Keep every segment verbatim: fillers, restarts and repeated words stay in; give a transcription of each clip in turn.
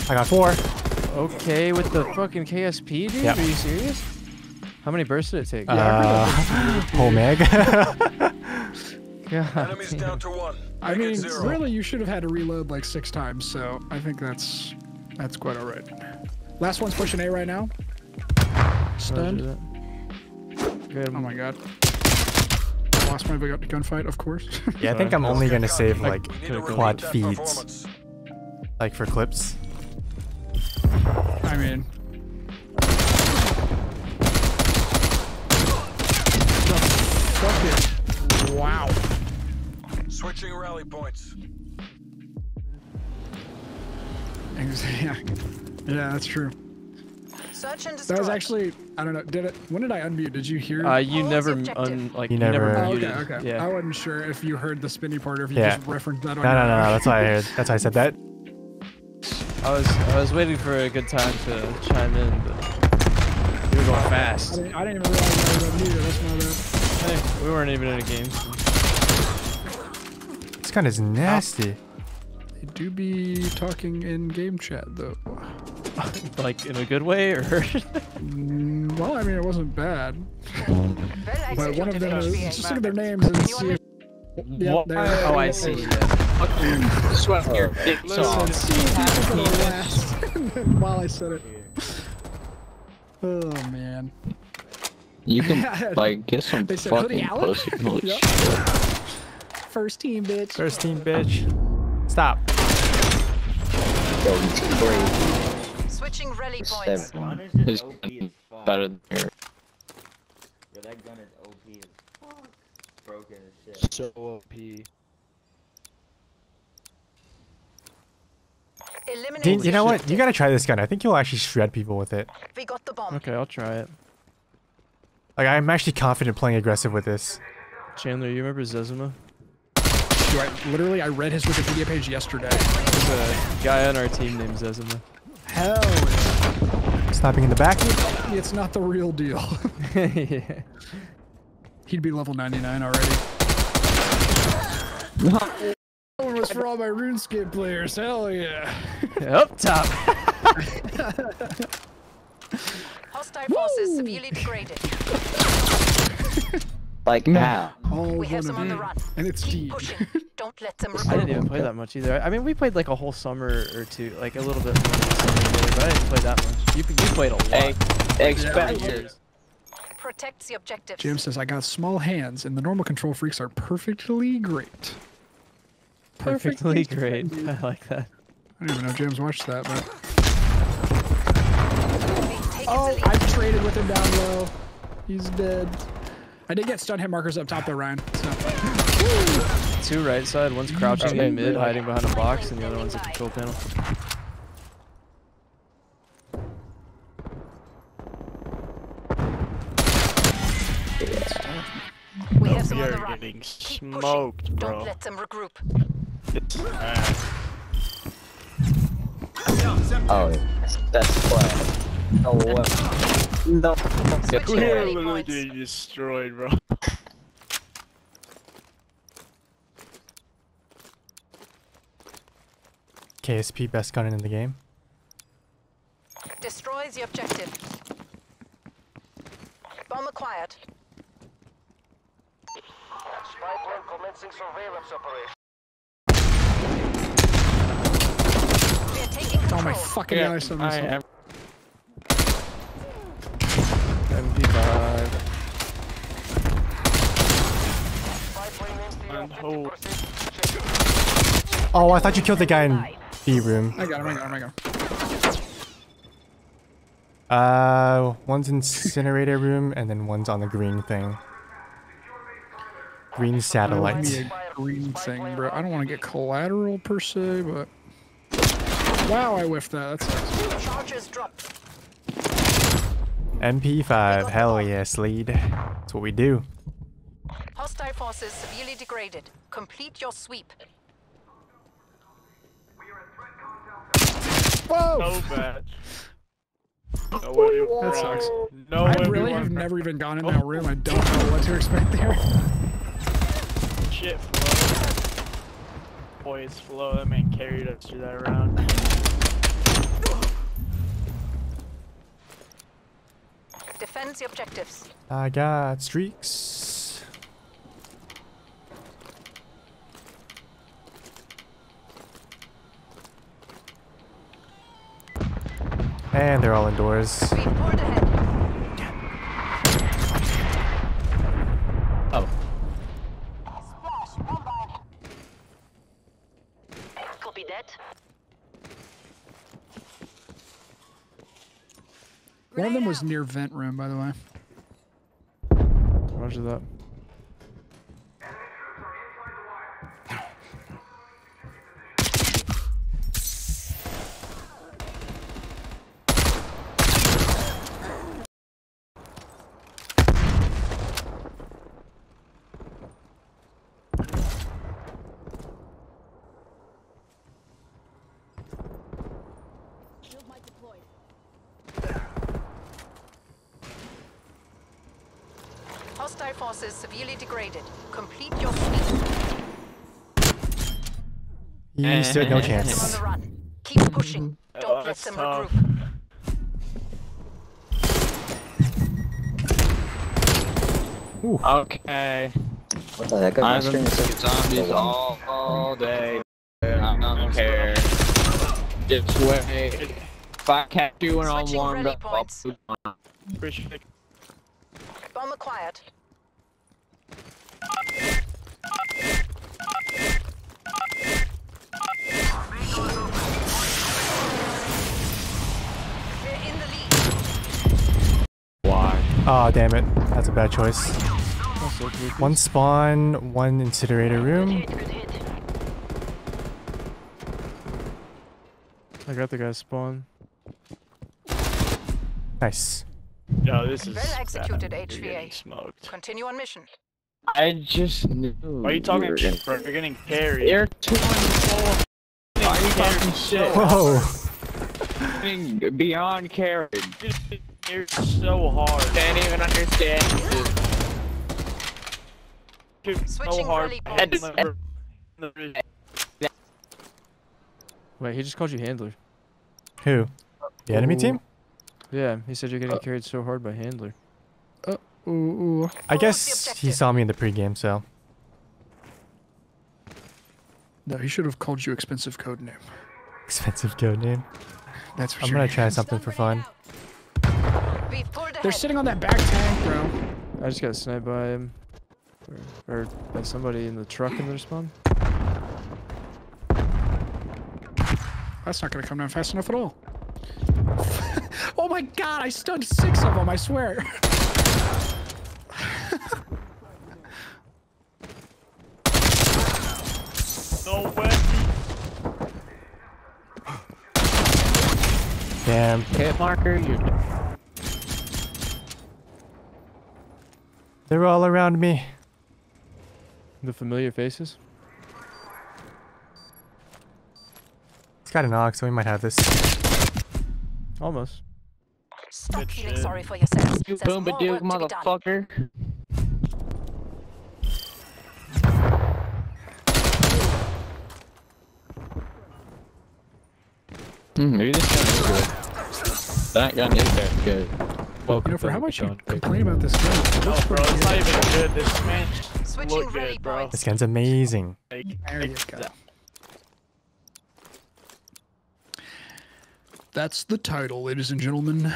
I got four. Okay, with the fucking K S P, dude? Yep. Are you serious? How many bursts did it take? Uh, whole meg. God, Enemies down to one. I Make it mean, zero. really, you should have had to reload like six times, so I think that's that's quite all right. Last one's pushing A right now. Stunned. Good. Oh my god. Lost my gun- gunfight, of course. Yeah, I think I'm only gonna save like We need to repeat quad that feeds, performance. like for clips. I mean. Fuck it. Wow. Switching rally points. Yeah. Yeah, that's true. Search and That destroy. was actually, I don't know, did it, when did I unmute? Did you hear? Uh, you Hold never the objective. un like You you never, never- Oh, muted. okay, okay. Yeah. I wasn't sure if you heard the spinny part or if you Yeah. just referenced that on No, your no, no, no. own. That's why I heard. That's why I said that. I was I was waiting for a good time to chime in, but we were going I fast. didn't, I didn't even realize I was unmuted. That's my bad. Hey, we weren't even in a game. So. This gun is nasty. They do be talking in game chat though. Like in a good way, or Mm, well, I mean, it wasn't bad. Well But one of them is, executed. just look at their names and see if. Yep, What? there. Oh, I see. Yeah. Sweat your dick Listen, off. see if you can last while I said it. Oh man. You can like get some They said, "Hoodie fucking Allen?" pussy. Holy Yep. shit. First team, bitch. First team, bitch. Stop. Switching rally points. His better than your. Yo, that gun is O P as fuck. Broken as shit. So O P. Eliminate Dean, you know the what? You objective. gotta try this gun. I think you'll actually shred people with it. We got the bomb. Okay, I'll try it. Like, I'm actually confident playing aggressive with this. Chandler, you remember Zezima? Do I, literally, I read his Wikipedia page yesterday. There's a guy on our team named Zezima. Hell yeah. Snapping in the back. It's not the real deal. Yeah. He'd be level ninety-nine already. That one was for all my RuneScape players. Hell yeah. Up top. Hostile forces severely degraded. Like now. All We have one some of on the you. run. And it's Keep Dean. pushing. Don't let them I didn't recruit. even play that much either. I mean, we played like a whole summer or two, like a little bit more than summer together, but I didn't play that much. You, you played a lot. Hey, expect Years. Protect the objective. James says, I got small hands, and the normal control freaks are perfectly great. Perfectly great. I like that. I don't even know if James watched that, but. We've taken Oh, the lead. I traded with him down low. He's dead. I did get stun hit markers up top though, Ryan. So. Two right side, one's crouching in mid, hiding behind a box, and the other one's at the control panel. We have some We on are the run. getting Keep smoked, pushing. bro. Don't let them regroup. Oh, that's play. No weapon. No. Switching We are rally literally points. getting destroyed, bro. K S P, best gun in the game. Destroys the objective. Bomb acquired. Spy plane commencing surveillance operation. We are taking Oh control. my fucking god, I saw I myself. am. M P five. Spy plane empty. And hold. Oh, I thought you killed the guy in B room. I got him, I got him, I got him. Uh, one's incinerator room, and then one's on the green thing. Green Give satellite. me a green thing, bro. I don't want to get collateral per se, but. Wow, I whiffed that. That sucks. Charges dropped. M P five, hell yes, lead. That's what we do. Hostile forces severely degraded. Complete your sweep. Whoa! No badge. No way. That sucks. No I way. really have never even gone in that room. I don't know what to expect there. Shit, Flo. Boy, it's Flo. That man carried us through that round. Defend the objectives. I got streaks. And they're all indoors. We've poured ahead. Oh. Copy that. One of them was near vent room, by the way. Roger that. Hostile forces severely degraded. Complete your sweep. You stood no On chance. the run. Keep pushing. Don't Oh, let that's them tough. regroup. Ooh. Okay. What the heck? I'm I've been zombies all, all day. I don't care. Just wait. If I catch you when I'm Switching warmed rally up, I'll points. put on. Appreciate it. Bomb acquired. We're in the lead. Why? Oh, damn it. That's a bad choice. That's so creepy. One spawn, one incinerator room. I got the guy spawn. Nice. Yo, this is Well executed, bad. H V You're A. getting smoked. Continue on mission. I just knew. Why are you talking were shit, gonna- bro? You're getting carried. You're two and four. Why are you talking shit? Whoa. Getting Beyond carried. You're so hard. Can't even understand. You're so Switching hard. rally points. Wait, he just called you handler. Who? The enemy Ooh. team? Yeah, he said you're getting carried so hard by handler. Ooh, ooh. I Hold guess the he objective. saw me in the pregame, so. No, he should have called you expensive code name. Expensive code name. That's for I'm sure. gonna try something for fun. We've poured They're ahead. sitting on that back tank, bro. I just got sniped by him. Or, or by somebody in the truck in their spawn. That's not gonna come down fast enough at all. Oh my god, I stunned six of them, I swear. No way. Damn. Hit marker, you. They're all around me. The familiar faces. He's got an ox, so we might have this. Almost. Stop Good feeling shit. sorry for yourselves. You There's boom more a duke, work to be done. motherfucker. Hmm, maybe this gun is good. That gun is very good. You know, for how much you complain about this gun, it No, looks bro, pretty it's not good. even good. This man Switching look rally good, bro. points. This gun's amazing. Like, There you go. That's the title, ladies and gentlemen.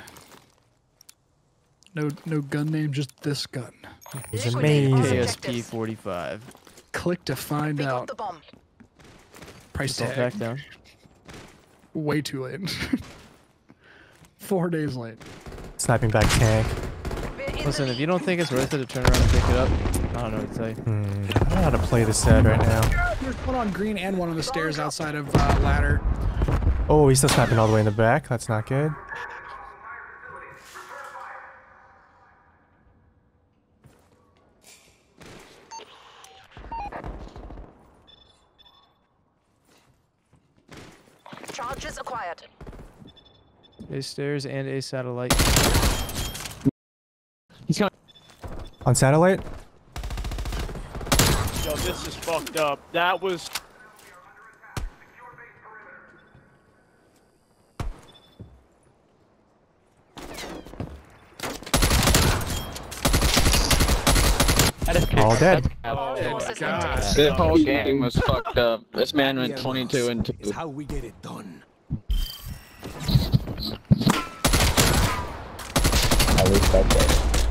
No, no gun name, just this gun. It's Liquidate all amazing. K S P objectives. forty-five. Click to find We got out. the bomb. Price Don't tag. back down. Way too late. Four days late. Sniping back tank. We're in Listen, the if you don't think it's worth it to turn around and pick it up, I don't know what to tell you. Hmm. I don't know how to play this set right now. There's one on green and one on the stairs outside of uh, ladder. Oh, he's still sniping all the way in the back. That's not good. Charges acquired. A stairs and a satellite. He's going. On satellite? yo, this is fucked up. That was All dead. Forces God. entered. This whole game was fucked up. This man went twenty-two and two. Is how we get it done. I respect that.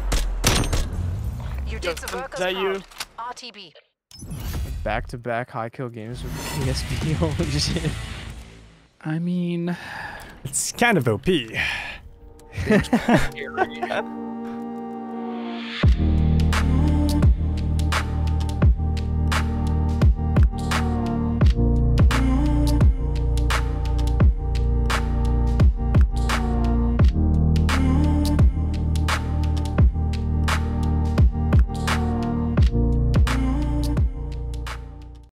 You did the Is workers that you? proud. R T B. Back-to-back high kill games with K S B. Holy shit. I mean, It's kind of O P.